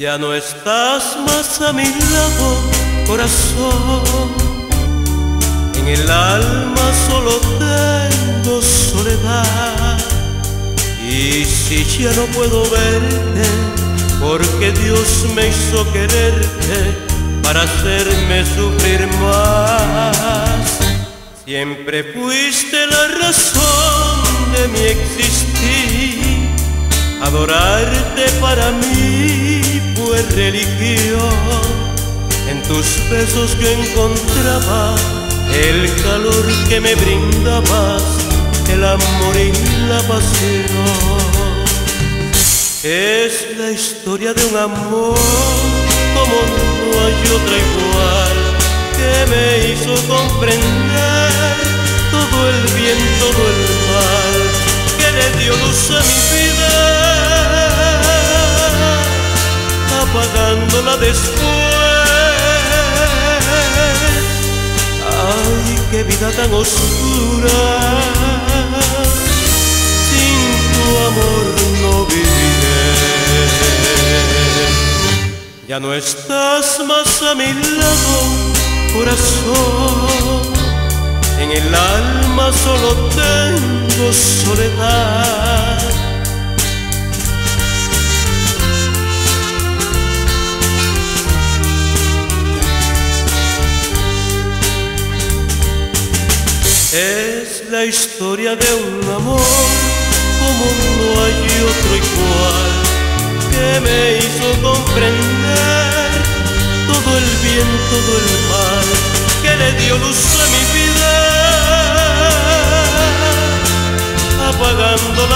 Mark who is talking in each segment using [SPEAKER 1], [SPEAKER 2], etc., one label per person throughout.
[SPEAKER 1] Ya no estás más a mi lado, corazón. En el alma solo tengo soledad. Y si ya no puedo verte, porque Dios me hizo quererte para hacerme sufrir más. Siempre fuiste la razón de mi existir. Adorarte para mí fue religión. En tus besos yo encontraba el calor que me brindabas, el amor y la pasión. Es la historia de un amor como no hay otra igual, que me hizo comprender todo el bien, todo el mal, que le dio luz a mi vida, apagándola después. Ay, qué vida tan oscura, sin tu amor no viviré. Ya no estás más a mi lado, corazón. En el alma solo tengo soledad. Es la historia de un amor como no hay otro igual, que me hizo comprender todo el bien, todo el mal, que le dio luz a mi vida, apagándola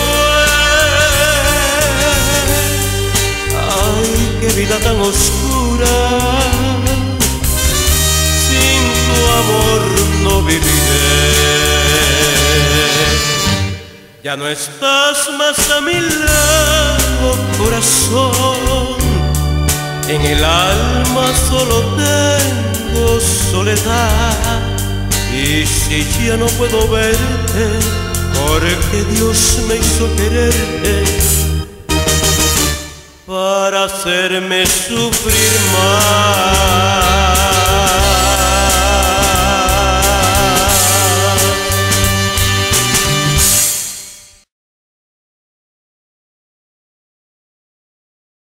[SPEAKER 1] después. Ay, qué vida tan oscura, sin tu amor no viviré. Ya no estás más a mi lado, corazón. En el alma solo tengo soledad. Y si ya no puedo verte, porque Dios me hizo quererte para hacerme sufrir más.